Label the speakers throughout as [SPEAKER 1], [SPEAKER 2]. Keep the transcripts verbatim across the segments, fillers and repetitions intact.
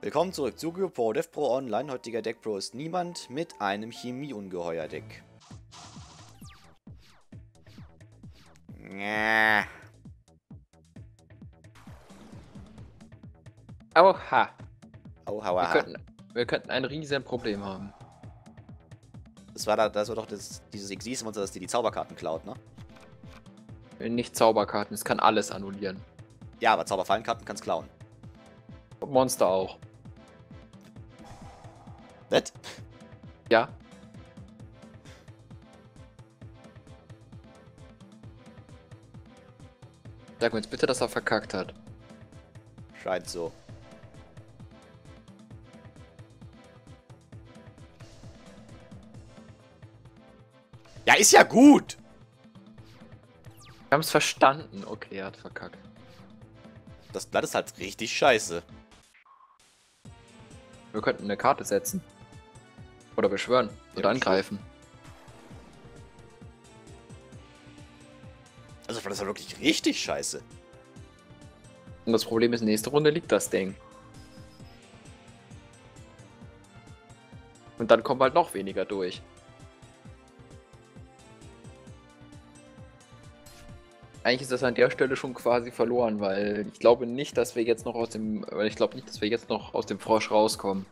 [SPEAKER 1] Willkommen zurück zu GeoPro, DevPro Online. Heutiger Deckpro ist niemand mit einem Chemieungeheuer-Deck. Ja.
[SPEAKER 2] Oha.
[SPEAKER 1] Oha,
[SPEAKER 2] Wir
[SPEAKER 1] oha.
[SPEAKER 2] könnten, wir könnten ein riesen Problem haben.
[SPEAKER 1] Das war, da, das war doch das, dieses Xyz-Monster, das dir die Zauberkarten klaut, ne?
[SPEAKER 2] Nicht Zauberkarten, es kann alles annullieren.
[SPEAKER 1] Ja, aber Zauberfallenkarten kann's klauen.
[SPEAKER 2] Und Monster auch.
[SPEAKER 1] Nett?
[SPEAKER 2] Ja. Sag mir jetzt bitte, dass er verkackt hat.
[SPEAKER 1] Scheint so. Ja, ist ja gut!
[SPEAKER 2] Wir haben es verstanden. Okay, er hat verkackt.
[SPEAKER 1] Das Blatt ist halt richtig scheiße.
[SPEAKER 2] Wir könnten eine Karte setzen. Oder beschwören. Oder
[SPEAKER 1] Ja,
[SPEAKER 2] angreifen.
[SPEAKER 1] Also, das ist wirklich richtig scheiße.
[SPEAKER 2] Und das Problem ist, nächste Runde liegt das Ding. Und dann kommen halt noch weniger durch. Eigentlich ist das an der Stelle schon quasi verloren, weil ich glaube nicht, dass wir jetzt noch aus dem, weil ich glaube nicht, dass wir jetzt noch aus dem Frosch rauskommen.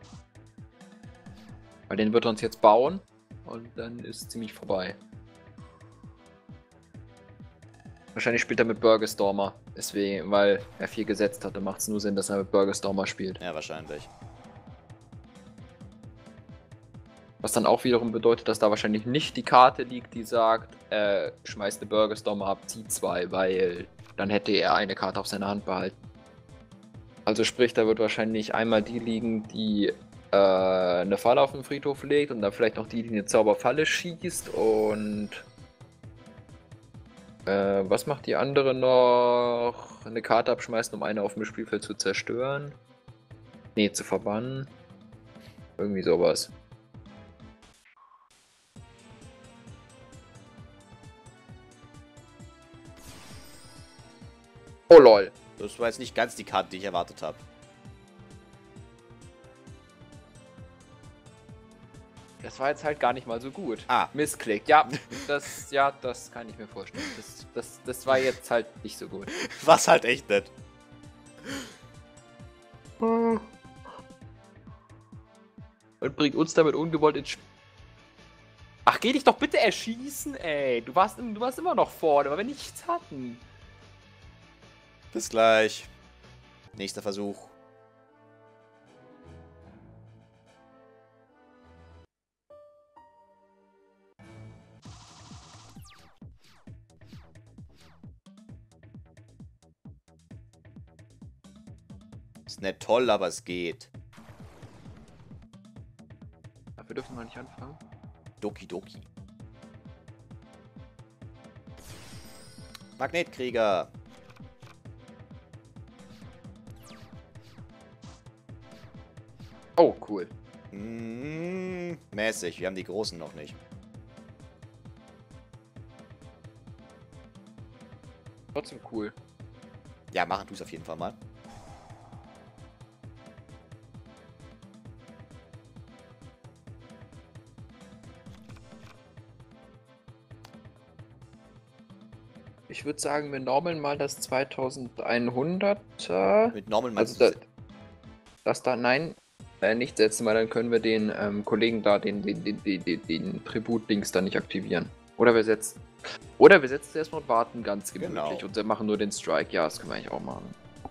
[SPEAKER 2] Weil den wird er uns jetzt bauen und dann ist ziemlich vorbei. Wahrscheinlich spielt er mit Burgerstormer, deswegen, weil er viel gesetzt hatte, macht es nur Sinn, dass er mit Burgerstormer spielt.
[SPEAKER 1] Ja, wahrscheinlich.
[SPEAKER 2] Was dann auch wiederum bedeutet, dass da wahrscheinlich nicht die Karte liegt, die sagt, äh, schmeißt eine Burgerstormer ab, zieh zwei, weil dann hätte er eine Karte auf seiner Hand behalten. Also sprich, da wird wahrscheinlich einmal die liegen, die äh, eine Falle auf den Friedhof legt und dann vielleicht noch die, die eine Zauberfalle schießt und äh, was macht die andere noch? Eine Karte abschmeißen, um eine auf dem Spielfeld zu zerstören? Nee, zu verbannen. Irgendwie sowas. Oh lol.
[SPEAKER 1] Das war jetzt nicht ganz die Karte, die ich erwartet habe.
[SPEAKER 2] Das war jetzt halt gar nicht mal so gut.
[SPEAKER 1] Ah.
[SPEAKER 2] Missklick. Ja, das, ja, das kann ich mir vorstellen. Das, das, das war jetzt halt nicht so gut.
[SPEAKER 1] Was halt echt nett.
[SPEAKER 2] Und bringt uns damit ungewollt ins Spiel. Ach, geh dich doch bitte erschießen, ey. Du warst, du warst immer noch vorne, weil wir nichts hatten.
[SPEAKER 1] Bis gleich. Nächster Versuch. Ist nicht toll, aber es geht.
[SPEAKER 2] Dafür dürfen wir nicht anfangen.
[SPEAKER 1] Doki Doki. Magnetkrieger.
[SPEAKER 2] Oh, cool.
[SPEAKER 1] Mmh, mäßig. Wir haben die großen noch nicht.
[SPEAKER 2] Trotzdem cool.
[SPEAKER 1] Ja, machen tu es auf jeden Fall mal.
[SPEAKER 2] Ich würde sagen, wir normeln mal das zweitausendeinhundert.
[SPEAKER 1] Mit Normal
[SPEAKER 2] Also da, das da, nein, äh, nicht setzen, weil dann können wir den ähm, Kollegen da, den, den, den, den, den, den Tribut-Dings da nicht aktivieren. Oder wir setzen. Oder wir setzen erstmal und warten ganz gemütlich
[SPEAKER 1] Genau.
[SPEAKER 2] und dann machen nur den Strike. Ja, das können wir eigentlich auch machen.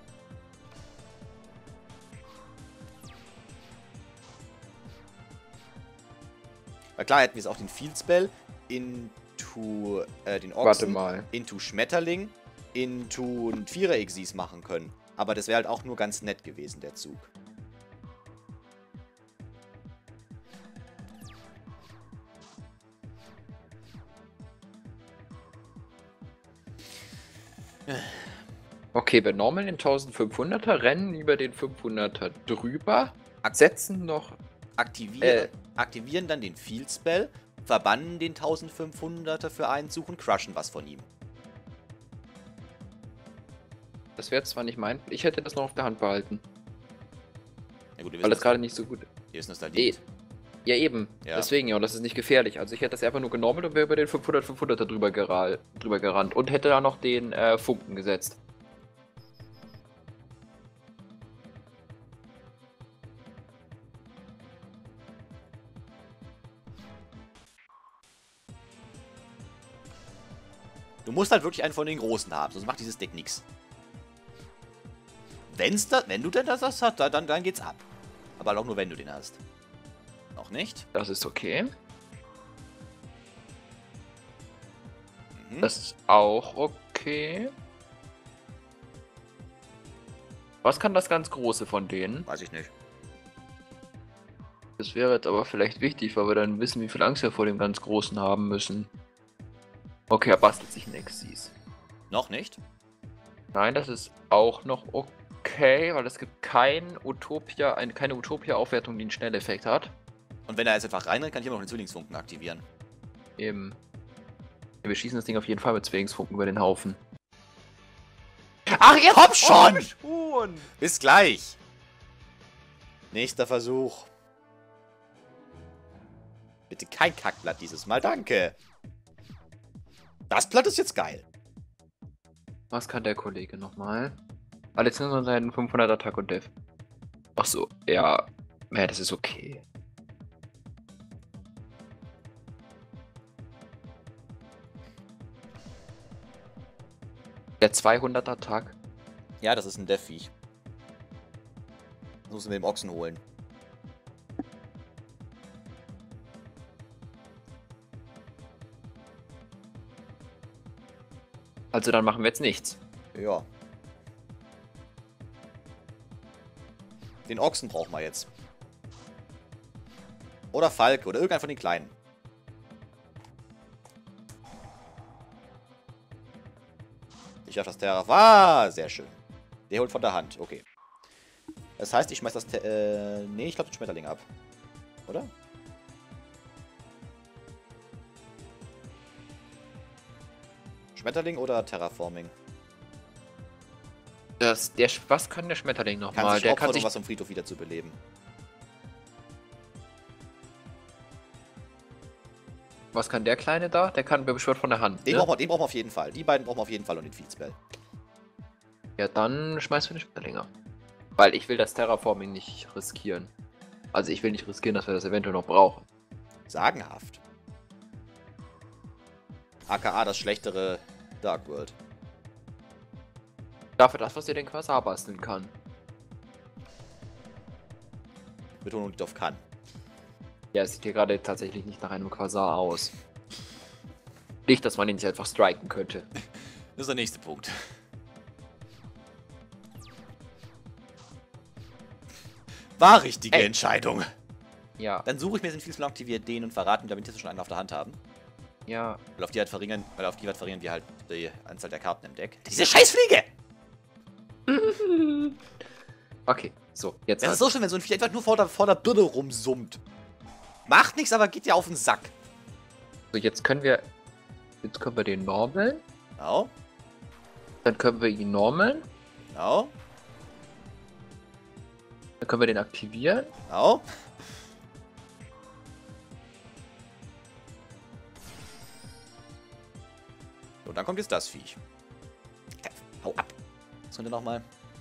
[SPEAKER 1] Na klar, hätten wir es auch den Field Spell into äh, den
[SPEAKER 2] Warte
[SPEAKER 1] Ochsen,
[SPEAKER 2] mal.
[SPEAKER 1] into Schmetterling, into ein Vierer-Xyz machen können. Aber das wäre halt auch nur ganz nett gewesen, der Zug.
[SPEAKER 2] Okay, wir normeln den eintausendfünfhunderter, rennen über den fünfhunderter drüber, setzen noch.
[SPEAKER 1] Aktivieren,
[SPEAKER 2] Äh.
[SPEAKER 1] aktivieren dann den Field Spell, verbannen den eintausendfünfhunderter für einen Zug und crushen was von ihm.
[SPEAKER 2] Das wäre zwar nicht mein. Ich hätte das noch auf der Hand behalten.
[SPEAKER 1] gut, wir
[SPEAKER 2] Weil
[SPEAKER 1] wissen,
[SPEAKER 2] das
[SPEAKER 1] dass
[SPEAKER 2] gerade nicht so gut
[SPEAKER 1] hier ist, dass da
[SPEAKER 2] Eh,
[SPEAKER 1] liegt.
[SPEAKER 2] ja, eben.
[SPEAKER 1] Ja.
[SPEAKER 2] Deswegen, ja, und das ist nicht gefährlich. Also ich hätte das einfach nur genormelt und wäre über den fünfhundert fünfhunderter drüber, gera drüber gerannt. Und hätte da noch den äh, Funken gesetzt.
[SPEAKER 1] Du musst halt wirklich einen von den Großen haben, sonst macht dieses Deck nichts. Wenn's da, wenn du denn das hast, dann, dann geht's ab. Aber auch nur, wenn du den hast. Noch nicht?
[SPEAKER 2] Das ist okay.
[SPEAKER 1] Mhm.
[SPEAKER 2] Das ist auch okay. Was kann das ganz Große von denen?
[SPEAKER 1] Weiß ich nicht.
[SPEAKER 2] Das wäre jetzt aber vielleicht wichtig, weil wir dann wissen, wie viel Angst wir vor dem ganz Großen haben müssen. Okay, er bastelt sich ein Exis.
[SPEAKER 1] Noch nicht?
[SPEAKER 2] Nein, das ist auch noch okay, weil es gibt kein Utopia, eine, keine Utopia-Aufwertung, die einen Schnelleffekt hat.
[SPEAKER 1] Und wenn er jetzt einfach reinrennt, kann ich immer noch den Zwillingsfunken aktivieren.
[SPEAKER 2] Eben. Ja, wir schießen das Ding auf jeden Fall mit Zwillingsfunken über den Haufen.
[SPEAKER 1] Ach, jetzt komm schon!
[SPEAKER 2] schon!
[SPEAKER 1] Bis gleich! Nächster Versuch. Bitte kein Kackblatt dieses Mal, danke! Das Blatt ist jetzt geil.
[SPEAKER 2] Was kann der Kollege nochmal? Alexander und seinen fünfhundert Attack und Def. Ach so, ja. Ja, das ist okay. Der zweihundert Attack.
[SPEAKER 1] Ja, das ist ein Dev-Viech. Das müssen wir dem Ochsen holen.
[SPEAKER 2] Also dann machen wir jetzt nichts.
[SPEAKER 1] Ja. Den Ochsen brauchen wir jetzt. Oder Falk oder irgendein von den Kleinen. Ich darf das Terra. Ah, sehr schön. Der holt von der Hand. Okay. Das heißt, ich schmeiß das... Te äh, nee, ich glaube den Schmetterling ab. Oder? Schmetterling oder Terraforming?
[SPEAKER 2] Das, der, was kann der Schmetterling
[SPEAKER 1] Kann
[SPEAKER 2] nochmal?
[SPEAKER 1] sich
[SPEAKER 2] Der
[SPEAKER 1] opfern,
[SPEAKER 2] kann
[SPEAKER 1] um
[SPEAKER 2] sich.
[SPEAKER 1] was vom Friedhof wieder zu beleben.
[SPEAKER 2] Was kann der Kleine da? Der kann beschwört von der Hand.
[SPEAKER 1] Den,
[SPEAKER 2] Ne?
[SPEAKER 1] brauchen wir, den brauchen wir auf jeden Fall. Die beiden brauchen wir auf jeden Fall und den Feedspell.
[SPEAKER 2] Ja, dann schmeißen wir den Schmetterling ab. Weil ich will das Terraforming nicht riskieren. Also ich will nicht riskieren, dass wir das eventuell noch brauchen.
[SPEAKER 1] Sagenhaft. A K A das schlechtere Dark World.
[SPEAKER 2] Dafür das, was ihr den Quasar basteln kann.
[SPEAKER 1] Betonung liegt auf kann.
[SPEAKER 2] Ja, es sieht hier gerade tatsächlich nicht nach einem Quasar aus. Nicht, dass man ihn nicht einfach striken könnte.
[SPEAKER 1] Das ist der nächste Punkt. War richtige
[SPEAKER 2] Ey.
[SPEAKER 1] Entscheidung.
[SPEAKER 2] Ja,
[SPEAKER 1] Dann suche ich mir den Vielspell aktiviert den und verraten, damit wir schon einen auf der Hand haben.
[SPEAKER 2] ja.
[SPEAKER 1] Weil auf die halt verringern, weil auf die halt verringern wir halt die Anzahl der Karten im Deck. Diese Scheißfliege!
[SPEAKER 2] Okay, so, jetzt.
[SPEAKER 1] Das ist so schön, wenn so ein Vieh einfach nur vor der, vor der Birne rumsummt. Macht nichts, aber geht ja auf den Sack.
[SPEAKER 2] So, jetzt können wir. Jetzt können wir den normaln.
[SPEAKER 1] Genau,
[SPEAKER 2] Dann können wir ihn normaln.
[SPEAKER 1] genau,
[SPEAKER 2] Dann können wir den aktivieren.
[SPEAKER 1] genau. Und dann kommt jetzt das Viech. Hau ab. Was kommt denn nochmal?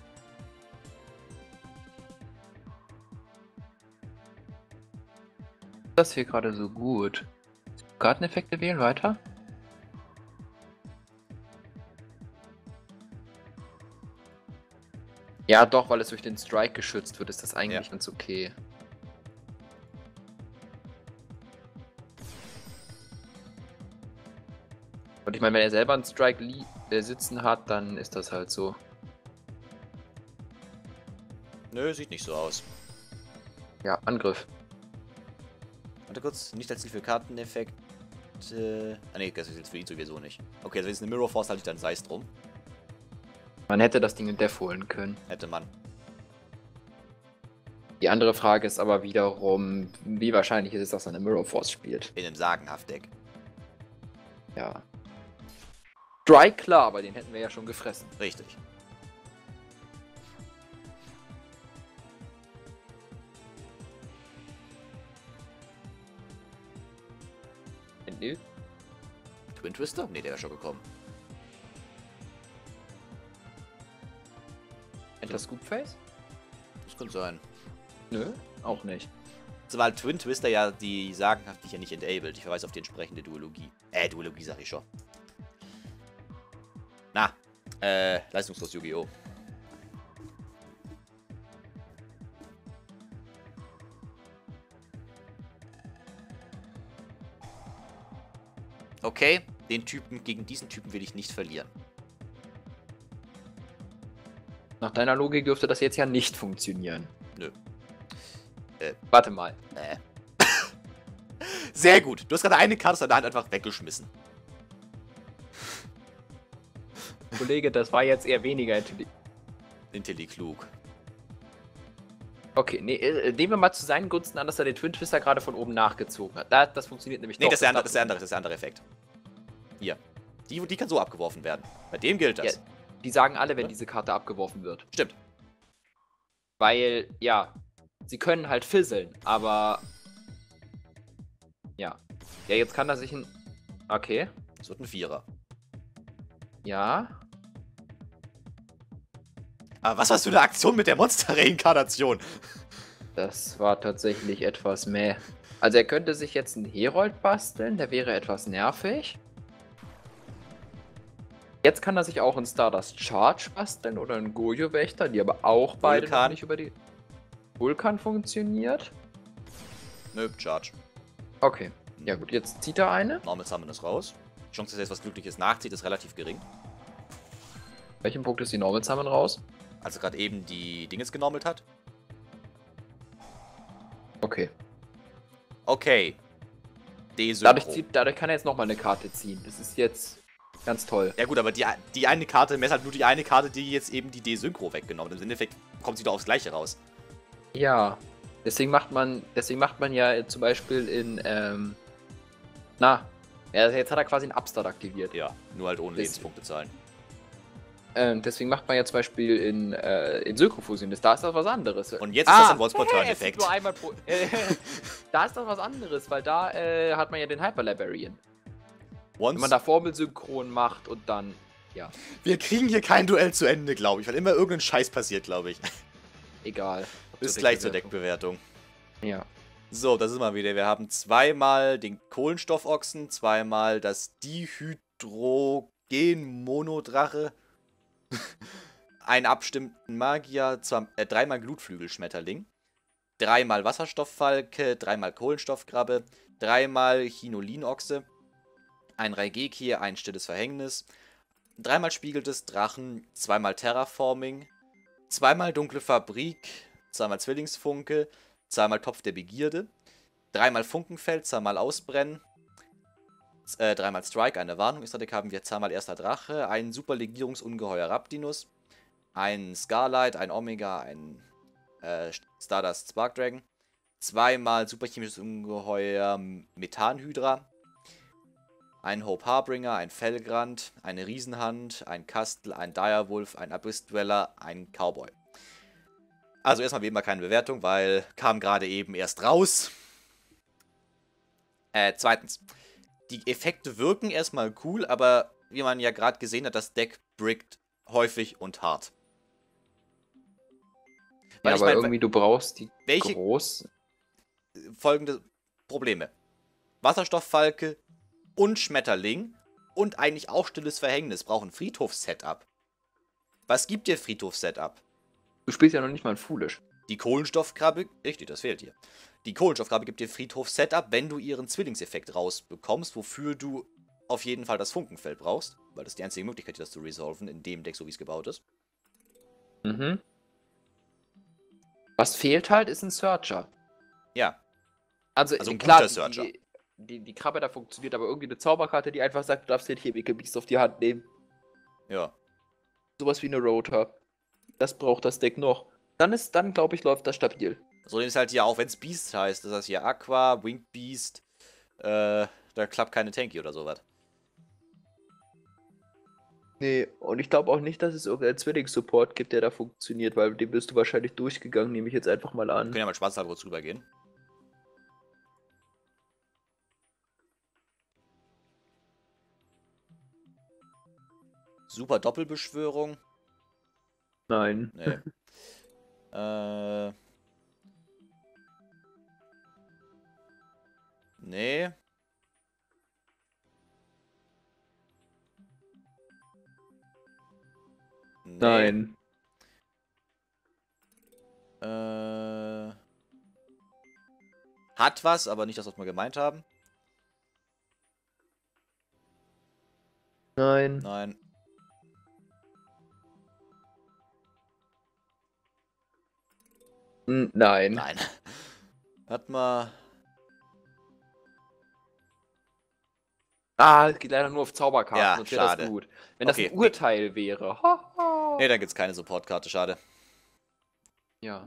[SPEAKER 2] Das hier gerade so gut. Karteneffekte wählen weiter. Ja, doch, weil es durch den Strike geschützt wird, ist das eigentlich
[SPEAKER 1] Ja.
[SPEAKER 2] ganz okay. Und ich meine, wenn er selber einen Strike li äh, sitzen hat, dann ist das halt so.
[SPEAKER 1] Nö, sieht nicht so aus.
[SPEAKER 2] Ja, Angriff.
[SPEAKER 1] Warte kurz, nicht als Ziel für Karteneffekt. Äh, ah ne, das ist jetzt für ihn sowieso nicht. Okay, also wenn es eine Mirror Force halte ich dann sei es drum.
[SPEAKER 2] Man hätte das Ding in Def holen können.
[SPEAKER 1] Hätte man.
[SPEAKER 2] Die andere Frage ist aber wiederum, wie wahrscheinlich ist es, dass er eine Mirror Force spielt.
[SPEAKER 1] In einem Sagenhaft-Deck.
[SPEAKER 2] Ja. Dry, klar, aber den hätten wir ja schon gefressen.
[SPEAKER 1] Richtig.
[SPEAKER 2] Nee.
[SPEAKER 1] Twin Twister? Ne, der wäre schon gekommen.
[SPEAKER 2] Enter Scoopface?
[SPEAKER 1] Das könnte sein.
[SPEAKER 2] Nö, auch nicht.
[SPEAKER 1] So, weil Twin Twister ja die sagenhaft ja nicht enabled. Ich verweise auf die entsprechende Duologie. Äh, Duologie sag ich schon. Na, äh, leistungslos Yu-Gi-Oh! Okay, den Typen, gegen diesen Typen will ich nicht verlieren.
[SPEAKER 2] Nach deiner Logik dürfte das jetzt ja nicht funktionieren.
[SPEAKER 1] Nö.
[SPEAKER 2] Äh, Warte mal.
[SPEAKER 1] Äh. Sehr gut. Du hast gerade eine Karte aus deiner Hand einfach weggeschmissen.
[SPEAKER 2] Kollege, das war jetzt eher weniger intelligent.
[SPEAKER 1] Intelli-klug.
[SPEAKER 2] Okay, nee, äh, nehmen wir mal zu seinen Gunsten an, dass er den Twin Twister gerade von oben nachgezogen hat. Da, das funktioniert nämlich
[SPEAKER 1] Nee,
[SPEAKER 2] doch.
[SPEAKER 1] das ist der andere, das ist der andere, das ist der andere Effekt. Hier. Die, die kann so abgeworfen werden. Bei dem gilt das.
[SPEAKER 2] Ja, die sagen alle, wenn
[SPEAKER 1] Ja.
[SPEAKER 2] diese Karte abgeworfen wird.
[SPEAKER 1] Stimmt.
[SPEAKER 2] Weil, ja, sie können halt fisseln, aber... Ja. Ja, jetzt kann er sich ein... Okay.
[SPEAKER 1] Das wird ein Vierer.
[SPEAKER 2] Ja.
[SPEAKER 1] Aber was war's für eine Aktion mit der Monster-Reinkarnation?
[SPEAKER 2] Das war tatsächlich etwas mäh. Also er könnte sich jetzt einen Herold basteln, der wäre etwas nervig. Jetzt kann er sich auch einen Stardust Charge basteln oder einen Gojo-Wächter, die aber auch beide
[SPEAKER 1] Vulkan.
[SPEAKER 2] noch nicht über die... Vulkan funktioniert.
[SPEAKER 1] Nö, Charge.
[SPEAKER 2] Okay. Ja gut, jetzt zieht er eine.
[SPEAKER 1] Normal Summon ist raus. Die Chance, dass er jetzt was Glückliches nachzieht, ist relativ gering.
[SPEAKER 2] Welchen Punkt ist die Normal Summon raus?
[SPEAKER 1] Als er gerade eben die Dinges genormelt hat.
[SPEAKER 2] Okay.
[SPEAKER 1] Okay. D-Synchro.
[SPEAKER 2] Dadurch, zieht, dadurch kann er jetzt nochmal eine Karte ziehen. Das ist jetzt ganz toll.
[SPEAKER 1] Ja gut, aber die, die eine Karte, mehr ist halt nur die eine Karte, die jetzt eben die D-Synchro weggenommen hat. Im Endeffekt kommt sie doch aufs Gleiche raus.
[SPEAKER 2] Ja. Deswegen macht man, deswegen macht man ja zum Beispiel in, ähm, na, ja, jetzt hat er quasi einen Upstart aktiviert.
[SPEAKER 1] Ja, nur halt ohne
[SPEAKER 2] Das-
[SPEAKER 1] Lebenspunkte zahlen.
[SPEAKER 2] Ähm, deswegen macht man ja zum Beispiel in, äh, in Synchrofusion. Das, da ist das was anderes.
[SPEAKER 1] Und jetzt ist das ein Wolfsportal-Effekt.
[SPEAKER 2] Nur einmal pro, äh, da ist das was anderes, weil da äh, hat man ja den Hyper Librarian. Wenn man da Formelsynchron macht und dann, ja,
[SPEAKER 1] Wir kriegen hier kein Duell zu Ende, glaube ich, weil immer irgendein Scheiß passiert, glaube ich.
[SPEAKER 2] egal.
[SPEAKER 1] Bis gleich zur Deckbewertung.
[SPEAKER 2] Ja.
[SPEAKER 1] So, das ist mal wieder. Wir haben zweimal den Kohlenstoffochsen, zweimal das Dihydrogen-Monodrache, einen abstimmten Magier, zwei, äh, dreimal Glutflügelschmetterling, dreimal Wasserstofffalke, dreimal Kohlenstoffkrabbe, dreimal Chinolinochse, ein Raigeki, ein stilles Verhängnis, dreimal Spiegel des Drachen, zweimal Terraforming, zweimal Dunkle Fabrik, zweimal Zwillingsfunke, zweimal Topf der Begierde, dreimal Funkenfeld, zweimal Ausbrennen, äh, dreimal Strike, eine Warnung ist da, haben wir zweimal Erster Drache, ein Superlegierungsungeheuer Raptinus, ein Scarlight, ein Omega, ein äh, Stardust Spark Dragon, zweimal Superchemisches Ungeheuer Methanhydra, ein Hope Harbringer, ein Fellgrand, eine Riesenhand, ein Kastel, ein Direwolf, ein Abyss-Dweller, ein Cowboy. Also erstmal wie immer keine Bewertung, weil kam gerade eben erst raus. Äh, zweitens. Die Effekte wirken erstmal cool, aber wie man ja gerade gesehen hat, das Deck brickt häufig und hart. Weil
[SPEAKER 2] Ja,
[SPEAKER 1] ich
[SPEAKER 2] aber
[SPEAKER 1] mein,
[SPEAKER 2] irgendwie du brauchst die
[SPEAKER 1] welche-
[SPEAKER 2] groß...
[SPEAKER 1] folgende Probleme. Wasserstofffalke und Schmetterling und eigentlich auch Stilles Verhängnis brauchen Friedhof-Setup. Was gibt dir Friedhof-Setup?
[SPEAKER 2] Du spielst ja noch nicht mal ein Foolish.
[SPEAKER 1] Die Kohlenstoffkrabbe, richtig, das fehlt hier. Die Kohlenstoffkrabbe gibt dir Friedhof-Setup, wenn du ihren Zwillingseffekt rausbekommst, wofür du auf jeden Fall das Funkenfeld brauchst, weil das ist die einzige Möglichkeit, das zu resolven, in dem Deck, so wie es gebaut ist.
[SPEAKER 2] Mhm. Was fehlt halt, ist ein Searcher.
[SPEAKER 1] Ja,
[SPEAKER 2] Also,
[SPEAKER 1] Also ein
[SPEAKER 2] klar,
[SPEAKER 1] guter
[SPEAKER 2] die,
[SPEAKER 1] Searcher.
[SPEAKER 2] Die, die, die Krabbe da funktioniert, aber irgendwie eine Zauberkarte, die einfach sagt, du darfst den hier Wickelbiest auf die Hand nehmen.
[SPEAKER 1] ja.
[SPEAKER 2] Sowas wie eine Rotor. Das braucht das Deck noch. Dann ist, dann glaube ich, läuft das stabil.
[SPEAKER 1] So ist halt hier auch, wenn es Beast heißt, das heißt hier Aqua, Winged Beast, äh, da klappt keine Tanky oder sowas.
[SPEAKER 2] Nee, und ich glaube auch nicht, dass es irgendeinen Zwillings-Support gibt, der da funktioniert, weil dem bist du wahrscheinlich durchgegangen, nehme ich jetzt einfach mal
[SPEAKER 1] Wir
[SPEAKER 2] an.
[SPEAKER 1] können ja mal schwarz kurz rübergehen. Super Doppelbeschwörung.
[SPEAKER 2] Nein.
[SPEAKER 1] Nee. äh. Nee. Nee.
[SPEAKER 2] Nein.
[SPEAKER 1] Äh. Hat was, aber nicht das, was wir gemeint haben.
[SPEAKER 2] Nein.
[SPEAKER 1] Nein.
[SPEAKER 2] N nein.
[SPEAKER 1] Nein. Hat mal.
[SPEAKER 2] Ah, es geht leider nur auf Zauberkarten.
[SPEAKER 1] Ja,
[SPEAKER 2] sonst wäre
[SPEAKER 1] schade.
[SPEAKER 2] das gut. Wenn das
[SPEAKER 1] Okay,
[SPEAKER 2] ein Urteil wäre. Haha.
[SPEAKER 1] Nee, da gibt's keine Supportkarte, schade.
[SPEAKER 2] Ja.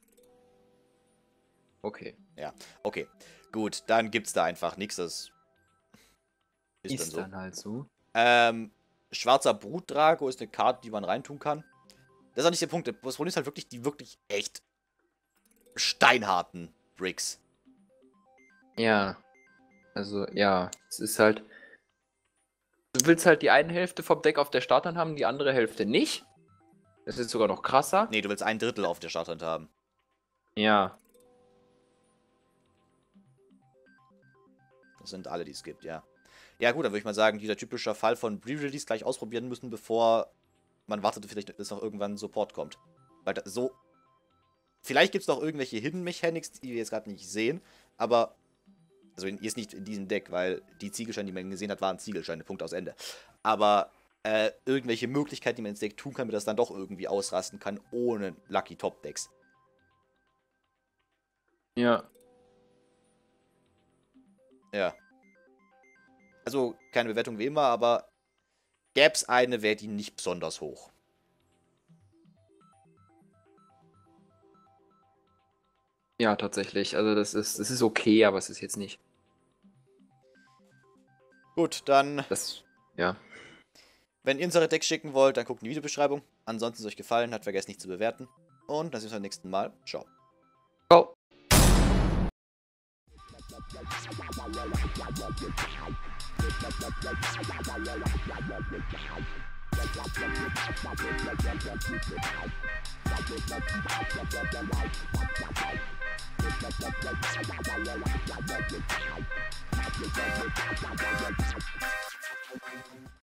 [SPEAKER 2] Okay.
[SPEAKER 1] Okay, gut, dann gibt's da einfach nichts. Das ist,
[SPEAKER 2] Ist
[SPEAKER 1] dann so.
[SPEAKER 2] dann halt so.
[SPEAKER 1] Ähm, schwarzer Brutdrago ist eine Karte, die man reintun kann. Das ist auch nicht der Punkt. Das Problem ist halt wirklich die wirklich echt steinharten Bricks.
[SPEAKER 2] Ja. Also, ja. Es ist halt. Du willst halt die eine Hälfte vom Deck auf der Starthand haben, die andere Hälfte nicht. Das ist sogar noch krasser.
[SPEAKER 1] Nee, du willst ein Drittel auf der Starthand haben.
[SPEAKER 2] Ja.
[SPEAKER 1] Das sind alle, die es gibt, ja. Ja gut, dann würde ich mal sagen, dieser typische Fall von Pre-Release gleich ausprobieren müssen, bevor man wartet, vielleicht, bis noch irgendwann Support kommt. Weil das so... Vielleicht gibt es noch irgendwelche Hidden Mechanics, die wir jetzt gerade nicht sehen, aber... Also jetzt nicht in diesem Deck, weil die Ziegelsteine, die man gesehen hat, waren Ziegelsteine, Punkt aus Ende. Aber äh, irgendwelche Möglichkeiten, die man ins Deck tun kann, damit das dann doch irgendwie ausrasten kann, ohne Lucky Top Decks.
[SPEAKER 2] Ja.
[SPEAKER 1] Ja. Also, keine Bewertung wie immer, aber gäbe es eine, wäre die nicht besonders hoch.
[SPEAKER 2] Ja, tatsächlich. Also das ist, das ist okay, aber es ist jetzt nicht.
[SPEAKER 1] Gut, dann,
[SPEAKER 2] Das. Ja.
[SPEAKER 1] wenn ihr unsere Decks schicken wollt, dann guckt in die Videobeschreibung. Ansonsten, wenn es euch gefallen hat, vergesst nicht zu bewerten. Und dann sehen wir uns beim nächsten Mal. Ciao.
[SPEAKER 2] Ciao.